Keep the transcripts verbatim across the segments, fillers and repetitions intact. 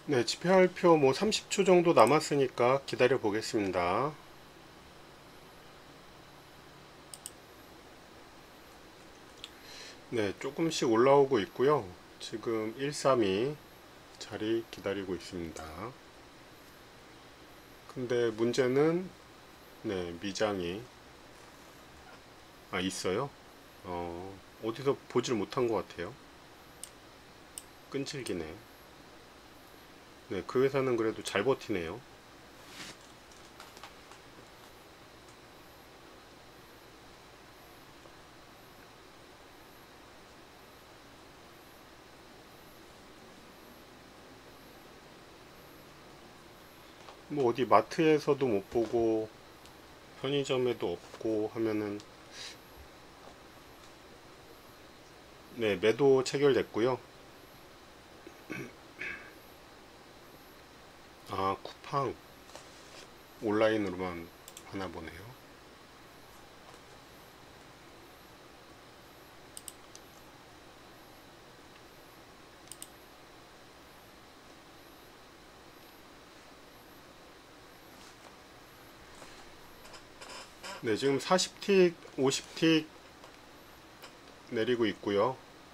네, 지표할표 뭐 삼십 초 정도 남았으니까 기다려 보겠습니다. 네, 조금씩 올라오고 있고요. 지금 일삼이 자리 기다리고 있습니다. 근데 문제는 네, 미장이 아 있어요. 어, 어디서 보질 못한 것 같아요. 끈질기네. 네, 그 회사는 그래도 잘 버티네요. 뭐 어디 마트에서도 못 보고 편의점에도 없고 하면은 네, 매도 체결됐고요. 아, 쿠팡 온라인으로만 하나 보네요. 네, 지금 사십 틱, 오십 틱 내리고 있고요.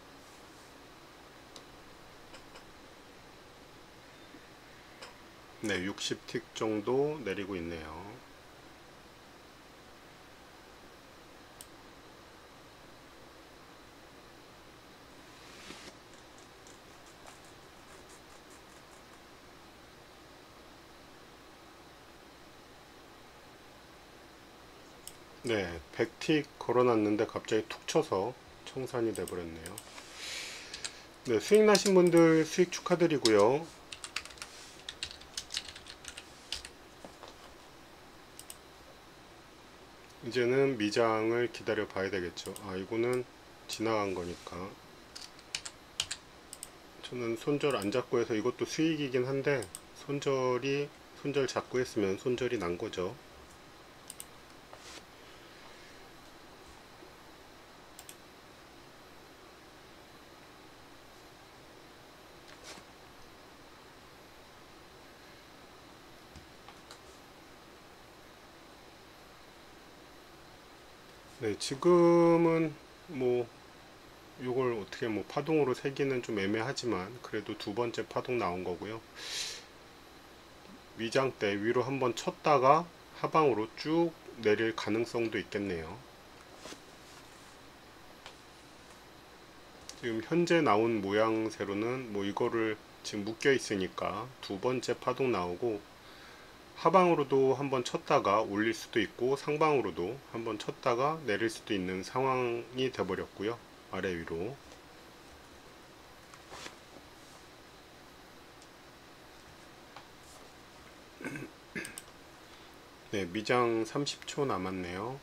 네, 육십 틱 정도 내리고 있네요. 네, 백 틱 걸어놨는데 갑자기 툭 쳐서 청산이 돼버렸네요. 네, 수익 나신 분들 수익 축하드리고요. 이제는 미장을 기다려 봐야 되겠죠. 아, 이거는 지나간 거니까. 저는 손절 안 잡고 해서 이것도 수익이긴 한데 손절이 손절 잡고 했으면 손절이 난 거죠. 네, 지금은 뭐 이걸 어떻게 뭐 파동으로 세기는 좀 애매하지만 그래도 두 번째 파동 나온 거고요. 위장 때 위로 한번 쳤다가 하방으로 쭉 내릴 가능성도 있겠네요. 지금 현재 나온 모양새로는 뭐 이거를 지금 묶여 있으니까 두 번째 파동 나오고 하방으로도 한번 쳤다가 올릴 수도 있고 상방으로도 한번 쳤다가 내릴 수도 있는 상황이 돼버렸고요. 아래 위로. 네, 미장 삼십 초 남았네요.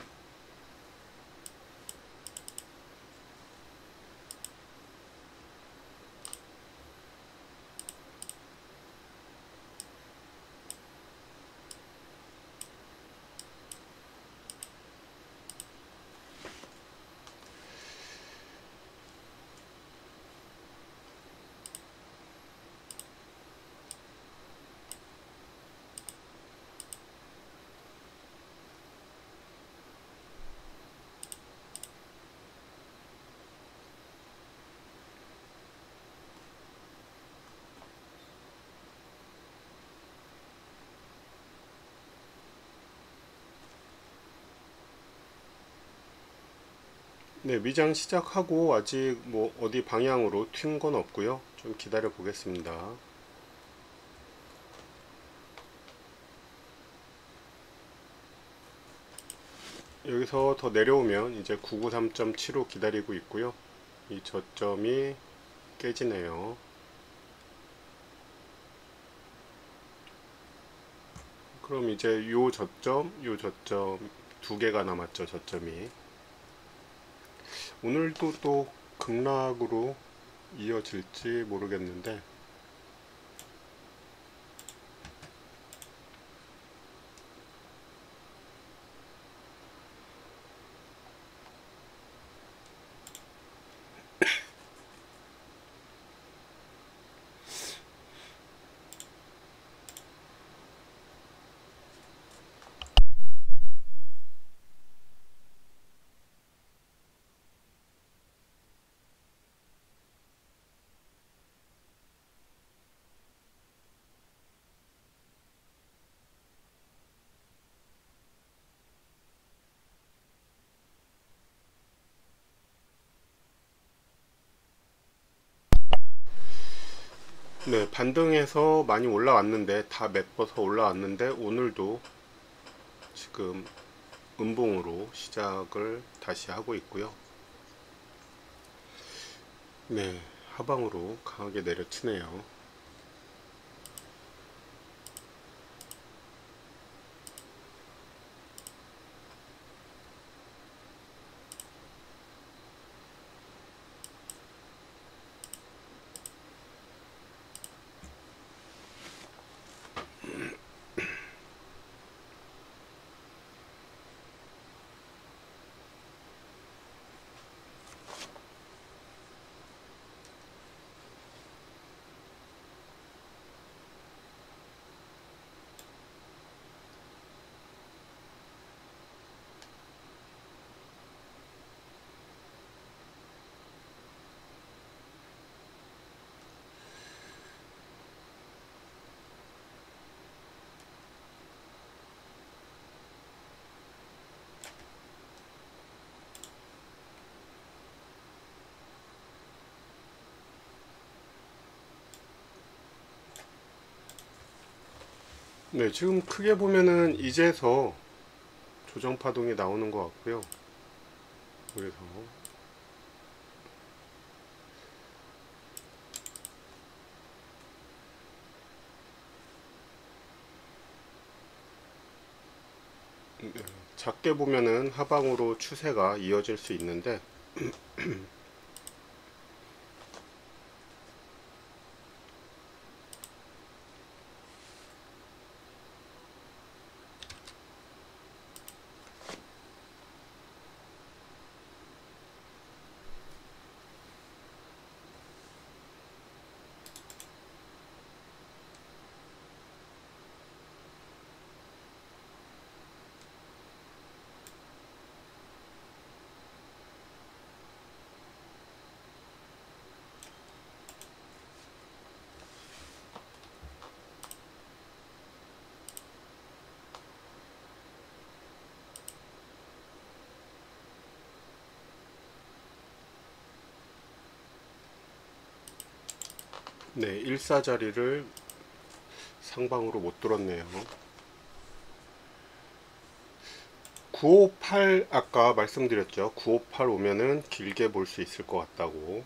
네, 미장 시작하고 아직 뭐 어디 방향으로 튄 건 없고요. 좀 기다려 보겠습니다. 여기서 더 내려오면 이제 구구삼 점 칠오 기다리고 있고요. 이 저점이 깨지네요. 그럼 이제 요 저점, 요 저점 두 개가 남았죠, 저점이. 오늘도 또 급락으로 이어질지 모르겠는데 네, 반등해서 많이 올라왔는데 다 메꿔서 올라왔는데 오늘도 지금 음봉으로 시작을 다시 하고 있고요. 네, 하방으로 강하게 내려치네요. 네, 지금 크게 보면은 이제서 조정 파동이 나오는 것 같고요. 그래서 네, 작게 보면은 하방으로 추세가 이어질 수 있는데 네, 일사 자리를 상방으로 못 뚫었네요. 구오팔 아까 말씀드렸죠. 구오팔 오면은 길게 볼 수 있을 것 같다고.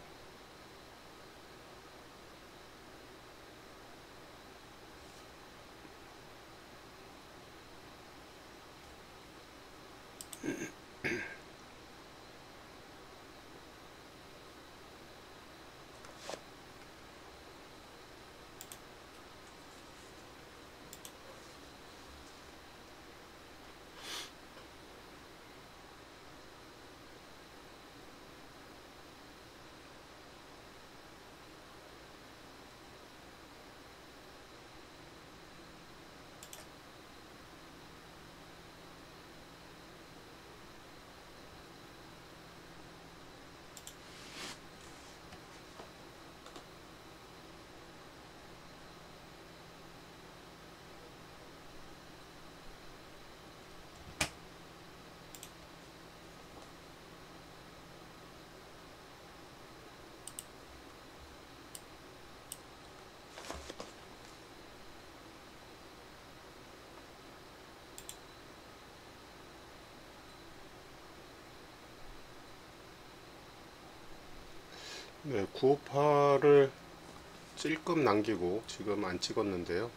네, 구오팔을 찔끔 남기고 지금 안 찍었는데요.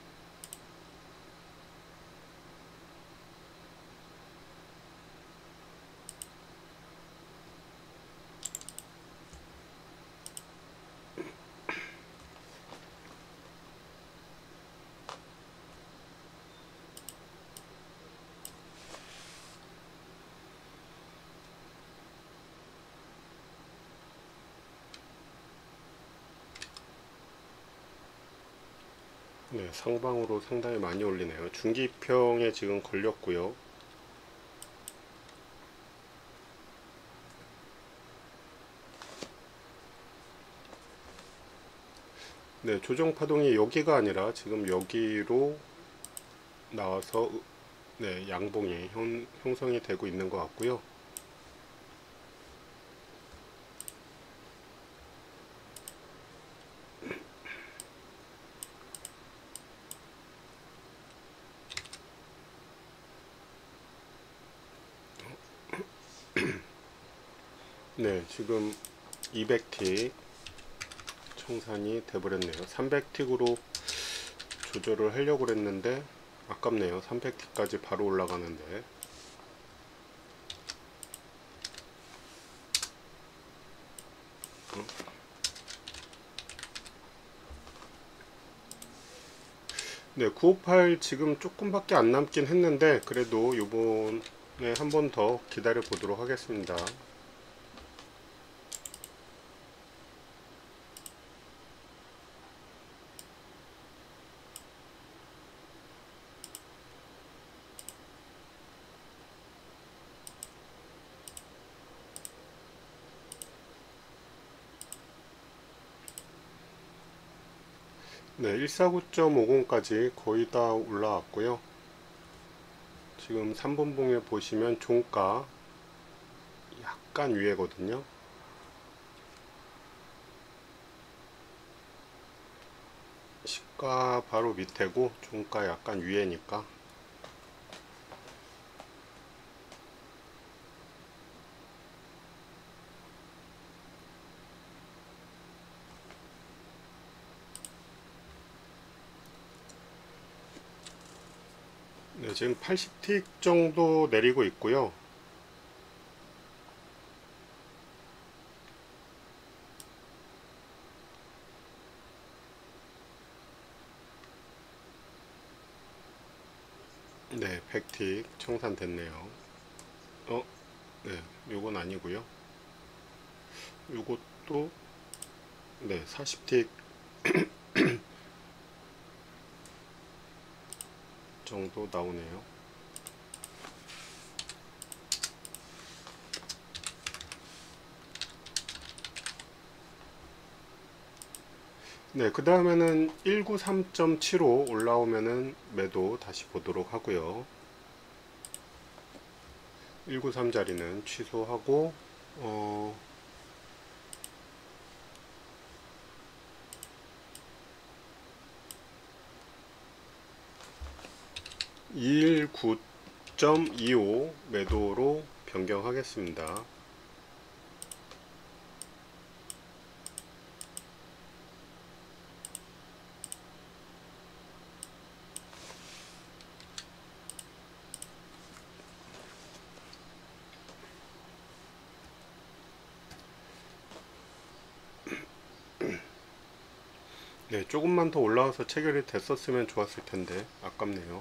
네, 상방으로 상당히 많이 올리네요. 중기평에 지금 걸렸고요. 네, 조정 파동이 여기가 아니라 지금 여기로 나와서 네, 양봉이 형, 형성이 되고 있는 것 같고요. 네, 지금 이백 틱 청산이 돼버렸네요. 삼백 틱으로 조절을 하려고 그랬는데 아깝네요. 삼백 틱까지 바로 올라가는데. 네, 구백오십팔 지금 조금밖에 안 남긴 했는데 그래도 요번에 한 번 더 기다려 보도록 하겠습니다. 네, 일사구 점 오공까지 거의 다 올라왔고요. 지금 삼 번 봉에 보시면 종가 약간 위에거든요. 시가 바로 밑에고 종가 약간 위에니까. 네, 지금 팔십 틱 정도 내리고 있고요. 네, 백 틱 청산됐네요. 어, 네, 요건 아니고요. 요것도 네, 사십 틱 정도 나오네요. 네, 그 다음에는 일구삼 점 칠오 올라오면은 매도 다시 보도록 하고요. 일구삼 자리는 취소하고 어, 이백십구 점 이오 매도로 변경하겠습니다. 네, 조금만 더 올라와서 체결이 됐었으면 좋았을 텐데 아깝네요.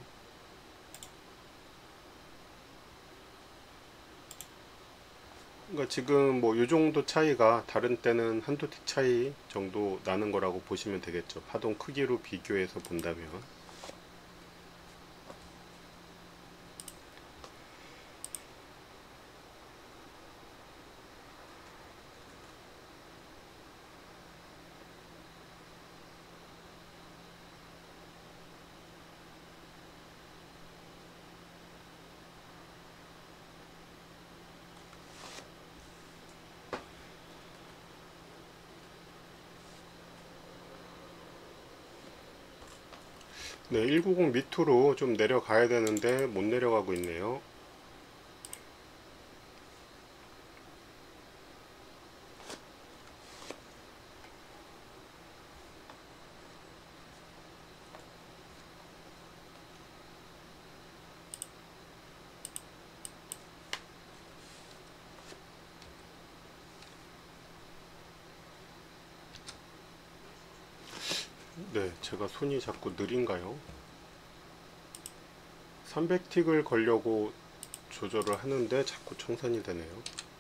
그러니까 지금 뭐 요 정도 차이가 다른 때는 한두 틱 차이 정도 나는 거라고 보시면 되겠죠. 파동 크기로 비교해서 본다면. 네, 일구십 밑으로 좀 내려가야 되는데 못 내려가고 있네요. 네, 제가 손이 자꾸 느린가요? 삼백 틱을 걸려고 조절을 하는데 자꾸 청산이 되네요.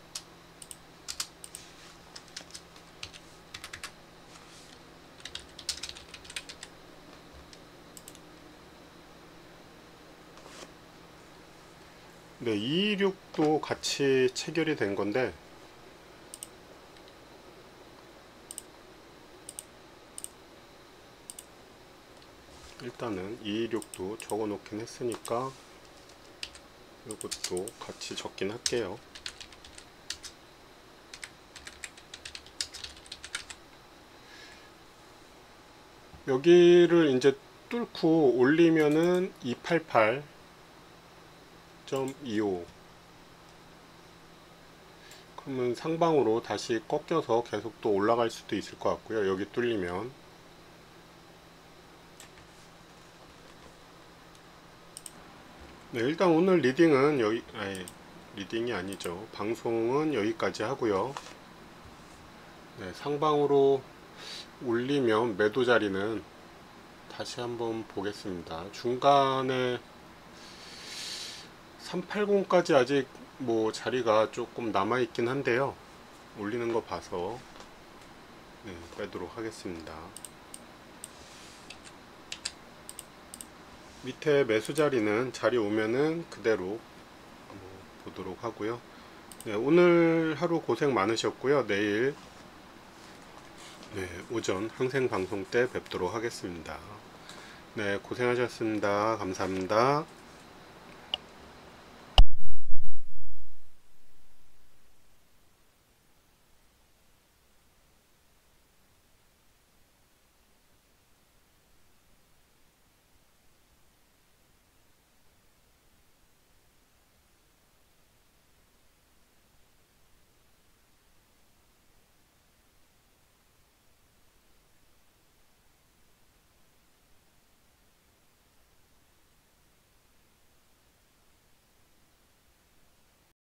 네, 이백이십육도 같이 체결이 된 건데 일단은 이백이십육도 적어 놓긴 했으니까 이것도 같이 적긴 할게요. 여기를 이제 뚫고 올리면은 이백팔십팔 점 이오 그러면 상방으로 다시 꺾여서 계속 또 올라갈 수도 있을 것 같고요. 여기 뚫리면. 네, 일단 오늘 리딩은 여기, 아니, 리딩이 아니죠. 방송은 여기까지 하고요. 네, 상방으로 올리면 매도 자리는 다시 한번 보겠습니다. 중간에 삼백팔십까지 아직 뭐 자리가 조금 남아 있긴 한데요. 올리는 거 봐서 네, 빼도록 하겠습니다. 밑에 매수 자리는 자리 오면은 그대로 보도록 하고요. 네, 오늘 하루 고생 많으셨고요. 내일 네, 오전 항생 방송 때 뵙도록 하겠습니다. 네, 고생하셨습니다. 감사합니다.